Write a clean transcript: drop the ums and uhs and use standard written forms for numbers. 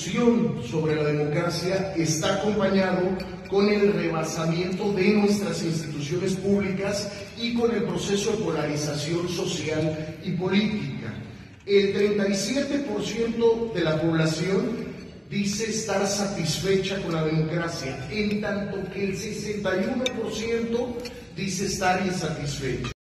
discusión sobre la democracia está acompañado con el rebasamiento de nuestras instituciones públicas y con el proceso de polarización social y política. El 37% de la población dice estar satisfecha con la democracia, en tanto que el 61% dice estar insatisfecho.